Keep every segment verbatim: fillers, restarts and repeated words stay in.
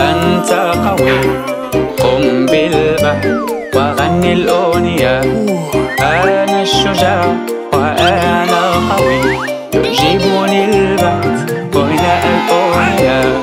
أنت قوي قم بالبحث وغني الأغنية. أنا الشجاع وأنا القوي يعجبني البحث وغناء الأغنية.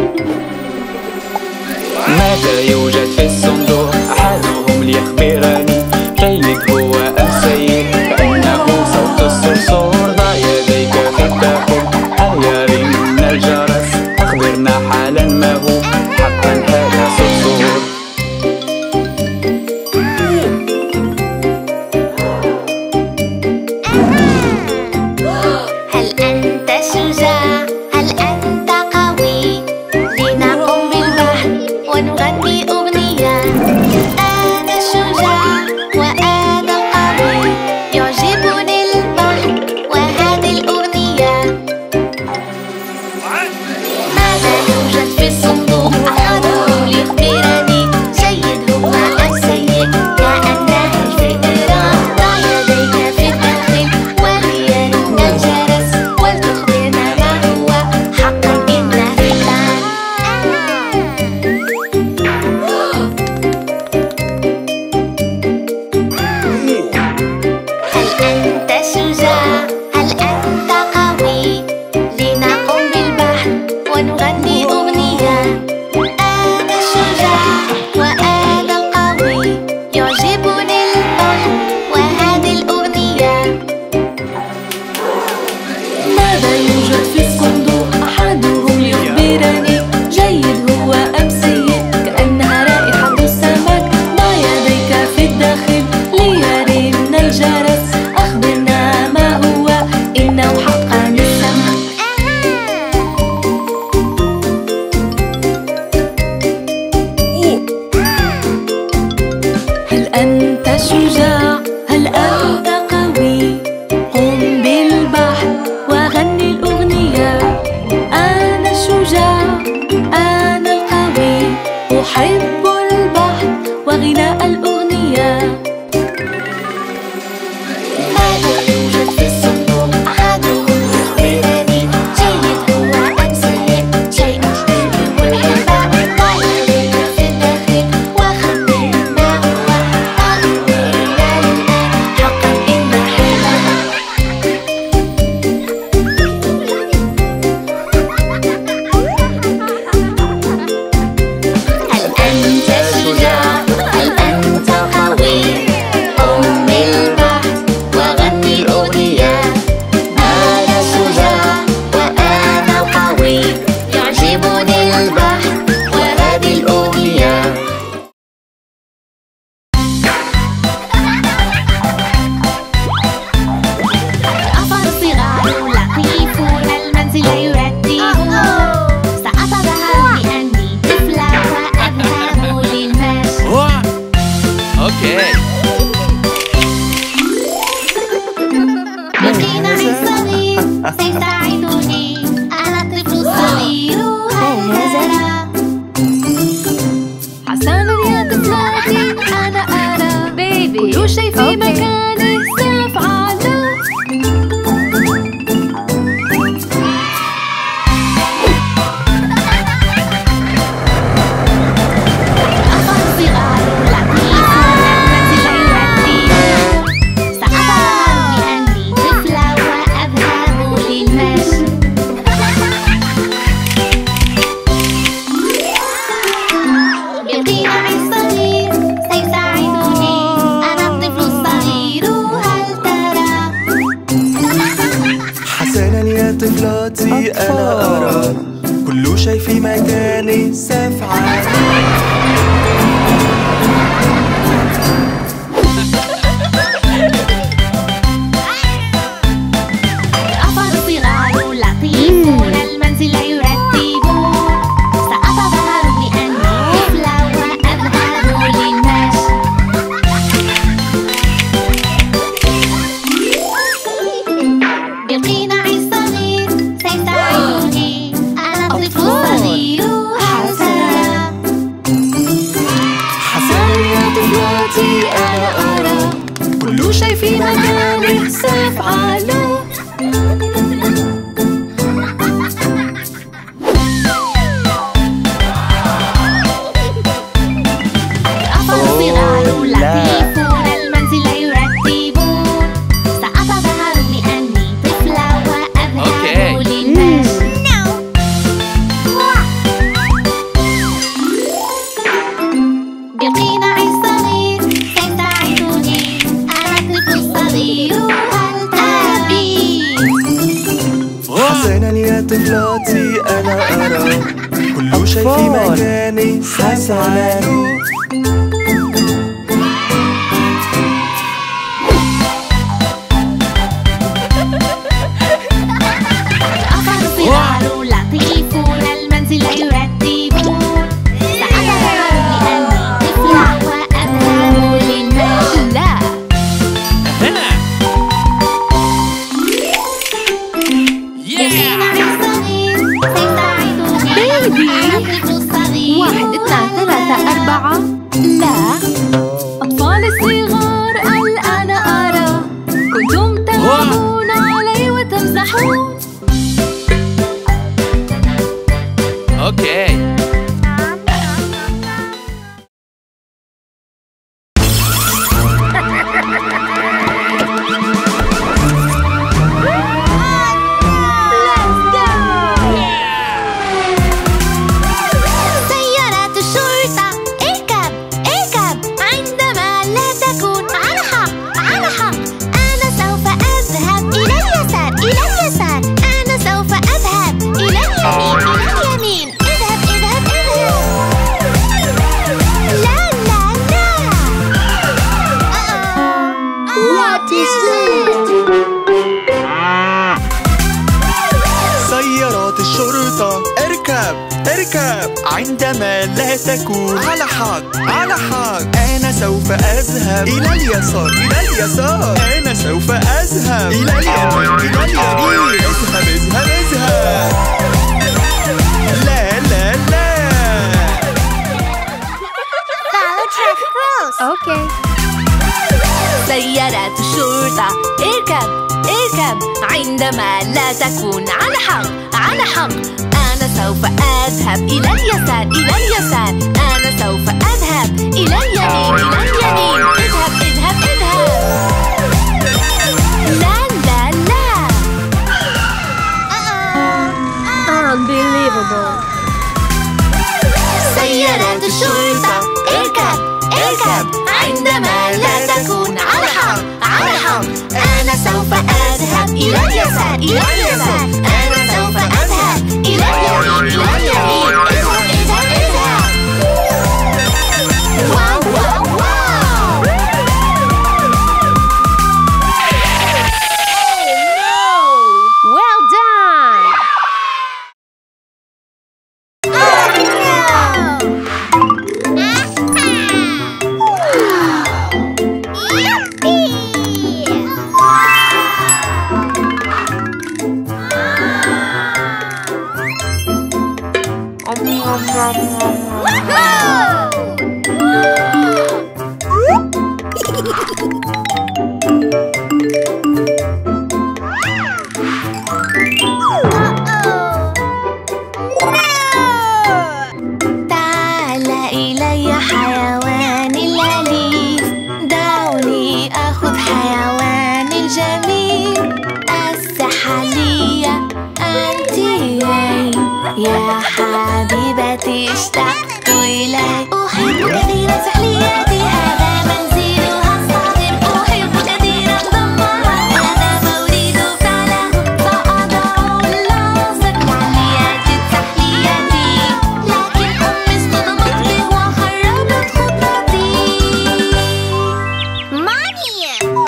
ماذا يوجد في الصندوق؟ أحدهم ليخبرني جيد هو أم سيء، كأنه صوت الصرصور. ضع يديك في الداخل هل يرن الجرس؟ أخبرنا حالا ما هو حقا هذا صرصور. هل أنت شجاع؟ هل أنت قوي؟ لنقم بالبحث ونغني أغنية. أنا الشجاع وأنا القوي يعجبني البحث وهذه الأغنية. ماذا يوجد في الصندوق؟ أحدهم ليخبرني جيد هو أم سيء، كأنه الفئران. ضع يديك في الداخل وليرن الجرس ولتخبرنا ما هو حقا إنه فئران. هل أنت شجاع؟ هل أنت قوي؟ لنقم بالبحث ونغني أغنية. أنا الشجاع وأنا القوي يعجبني البحث وهذه الأغنية. ماذا يوجد في الصندوق؟ أحدهم يخبرني جيد هو أم سيء، كأنها رائحة السمك. ضع يديك في الداخل ليرن الجرس، أخبرنا ما هو إنه حقا السمك. هل أنت شجاع؟ هل أنت قوي؟ قم بالبحث وغني الأغنية. أنا الشجاع أنا القوي أحب البحث وغناء الأغنية. ماذا يوجد في الصندوق؟ أحدهم يخبرني جيد هو أم سيء، شيء يعجبني البحث. ضع يديك في الداخل وخبر ما هو. أخبرنا الآن حقا إنه حلم. هل أنت شجاع؟ هل أنت قوي؟ قم بالبحث وغني الأغنية. أنا الشجاع وأنا القوي يعجبني البحث وهذه الأغنية. الأطفال الصغار لطيفون المنزل يرتبون. سأتظاهر بأني طفلة وأذهب للمشي. أوكي. يقينني الصغير سيساعدني. أنا الطفل الصغير هل ترى؟ حسنا يا طفلاتي أنا أرى بيبي كل شيء في مكانه سأفعله. الأطفال الصغار لطيفون المنزل يرتبون. سأتظاهر بأني طفلة وأذهب للمشي. يقينني الصغير سيساعدني. أنا الطفل الصغير هل ترى؟ حسنا يا طفلاتي أنا أرى كل شيء في مكانه سأفعل. الأطفال الصغار لطيفون المنزل يرتبون. سأتظاهر بأني طفلة وأذهب للمشي. بالقناع الصغير سيساعدني. أنا الطفل الصغير هل ترى؟ حسنا يا طفلاتي أنا أرى كل شيء في مكانه سأفعله. شايفي مكاني سافعة. واحد اثنان ثلاثة أربعة. لا، أطفال الصغار الآن أرى كنتم تلعبون علي وتمزحون. أوكي. سيارات الشرطة اركب اركب عندما لا تكون على حق على حق. أنا سوف أذهب إلى اليسار إلى اليسار. أنا سوف أذهب إلى اليمين إلى اليمين. اذهب اذهب اذهب. لا لا لا. Follow traffic rules. أوكي. سيارات الشرطة اركب اركب عندما لا تكون على حق على حق. أنا سوف أذهب إلى اليسار إلى اليسار. أنا سوف أذهب إلى اليمين إلى اليمين. اذهب اذهب اذهب. لا لا لا. Unbelievable. سيارات الشرطة اركب اركب عندما لا تكون على حق على حق. أنا سوف أذهب إلى اليسار إلى اليسار. أنا سوف أذهب إلى اليمين إلى اليمين. اذهب اذهب اذهب. واو واو واو. Well done. تعال إلي حيواني الأليف. دعوني أخذ حيواني الجميل. السحلية أنت يا حبيبتي اشتقت إليك. أحب كثيرا سحليتي. هذا منزلها الصغير. أحب كثيرا ضمها. هذا مولد فعله. سأضع اللصق لعلي سحليتي. لكن أمي اصطدمت به وخربت خطتي. Mommy.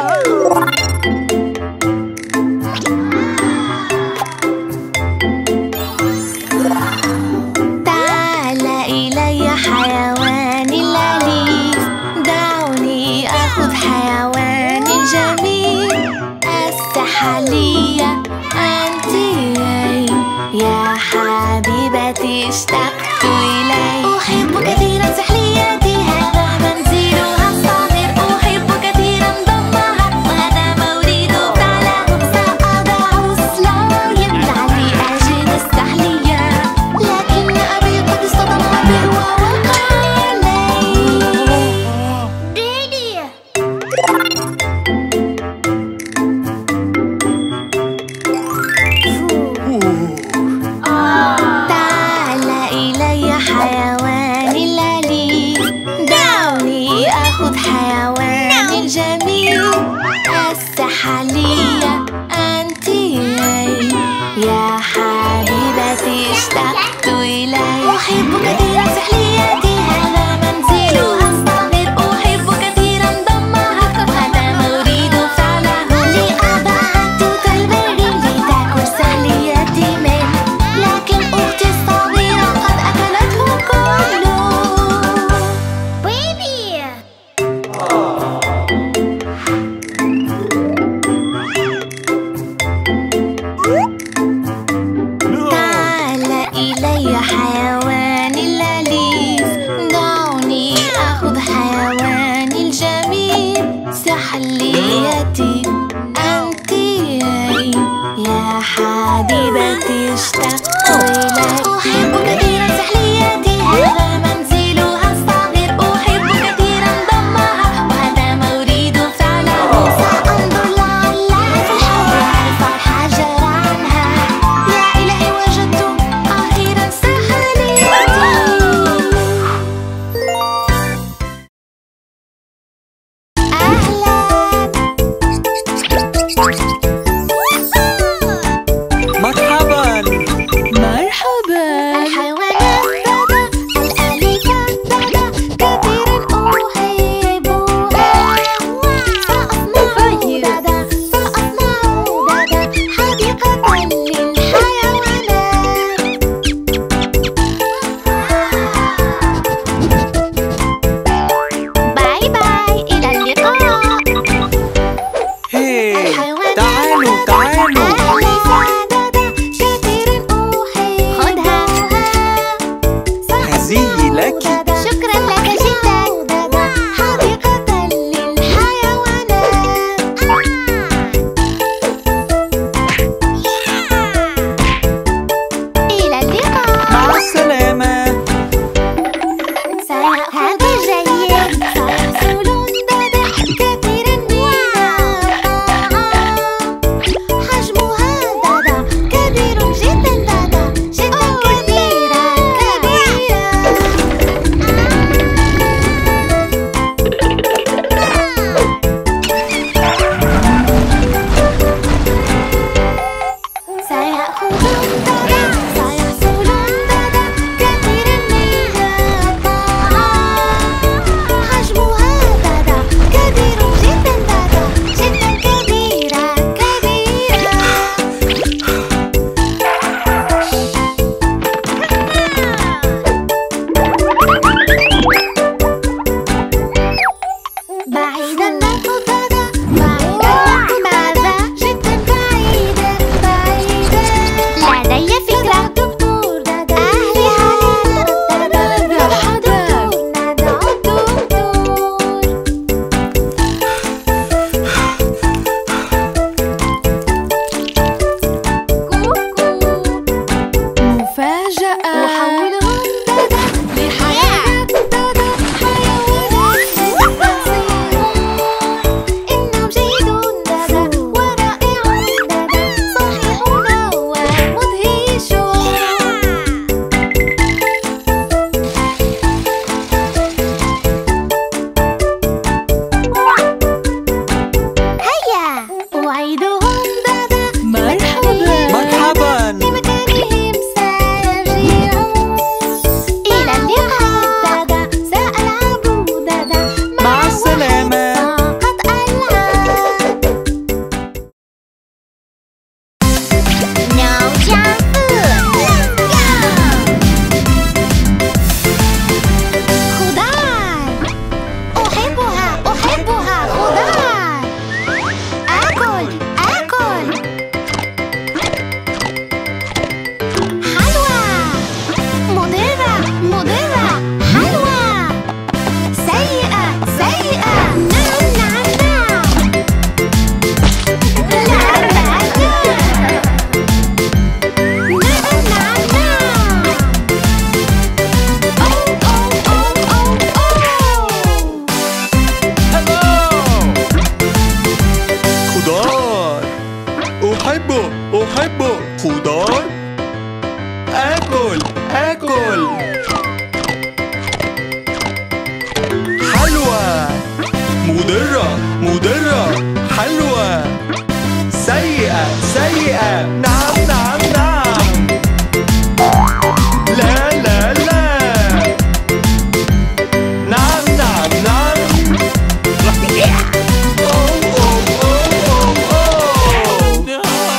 تعال إلي حيواني الأليف. دعوني أخذ حيواني الجميل. السحلية أنت يا حبيبتي اشتقت إليك. أحب كثيرا سحليتي. هذا منزلها الصغير. أحب كثيرا ضمها. وهذا مولد فعله. سأضع سلايم لعلي أجد السحلية. لكن أبي قد اصطدم به ووقع علي. Daddy. تعال إلي حيواني الأليف. دعوني أخذ حيواني الجميل. السحلية أنت يا حبيبتي اشتقت إليك. أحبك حبيبتي اشتقت إليك. أحب كثيرا سحليتي، هذا منزلها الصغير. أحب كثيرا ضمها، وهذا ما أريد فعله. سأنظر لعلها في الحوض، أرفع الحجر عنها. يا إلهي وجدت أخيرا سحليتي. مرحبا مرحبا. الحيوانات دادا، الأليفة دادا، كثيرا أحبها. سأصنع دادا، سأصنع دادا حديقة للحيوانات. باي باي، إلى اللقاء. هي تعالوا تعالوا هذه لك. شكرا لك جدا. حديقة للحيوانات. إلى اللقاء. مع السلامة. هذا جيد. سيحصلون دادا كثيرا من الطعام. حجمها دادا كبير جدا دادا، جدا كبيرة كبيرة. سيأخذون دادا، سيحصلون دادا كثيرا من الطعام. حجمها دادا كبير جدا دادا، جدا كبيرة كبيرة. بعيدا نأخذ دادا، بعيدا نأخذ ماذا؟ جدا بعيدا بعيدا. لدي فكرة. دكتور دادا، أهلي حالات دادا. دكتور ندعو الدكتور. مفاجأة. أحولهم دادا لحيوانات دادا، حيوانات يصيرون. إنهم جيدون دادا، ورائعون دادا، صحيحون ومدهشون. هيا أعيدهم دادا. مرحبا. مرحبا لمكانهم سيرجعون. إلى اللقاء دادا، سألعب دادا مع السلامة. فقط ألعب. ناو جامب. خضار. أحبها أحبها خضار. آكل آكل. حلوى. مضرة مضرة. حلوى. سيئة سيئة. نعم نعم نعم. لا لا لا. نعم نعم نعم. أو أو أو أو أو. خضار. أحبه أحبه خضار. آكل آكل. حلوى. مضرة مضرة. حلوى. سيئة سيئة. نعم نعم نعم. لا لا لا. نعم نعم نعم. أوه أوه أوه أوه أوه.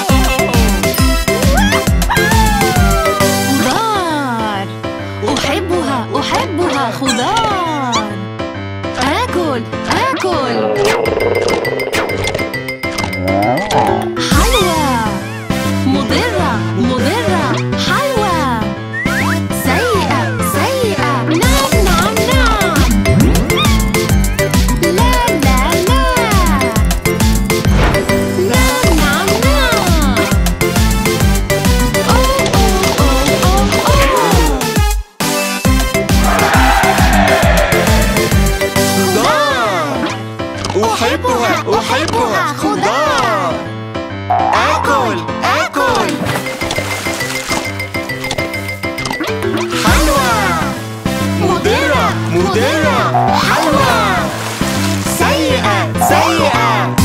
خضار. أحبها أحبها خضار. آكل آكل. حلوى. مضرة مضرة. حلوى. سيئة سيئة. نعم نعم نعم. لا لا لا. نعم نعم نعم. أحبها خضار. آكل آكل حلوى مضرة مضرة حلوى سيئة سيئة.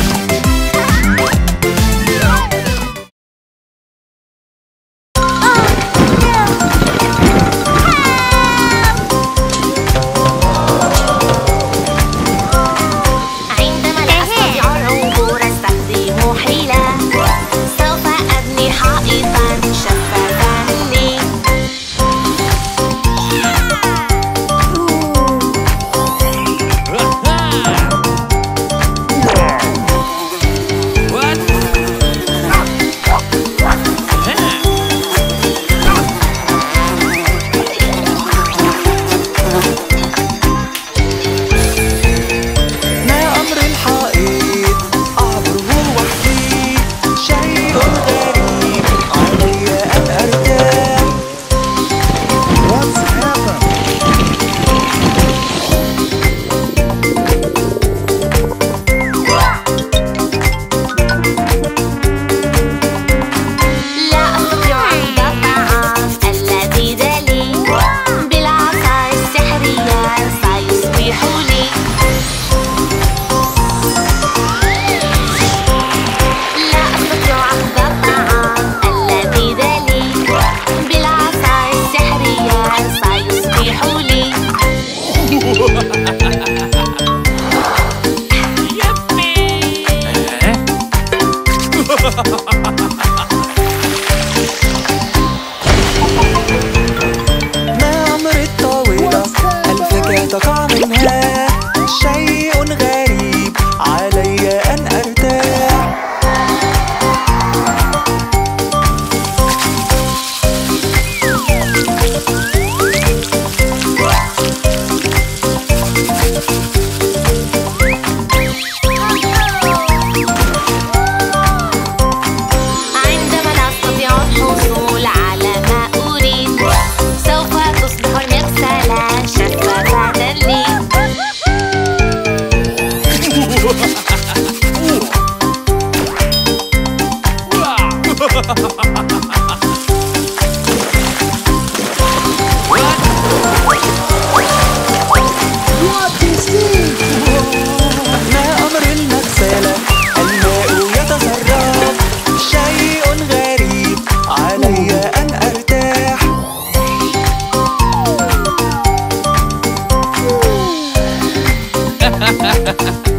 ما عمري الطويلة الفاكهة تقع منها شيء غريب علي أن أرتاح. ما أمر المغسلة الماء يتسرب شيء غريب علي أن أرتاح.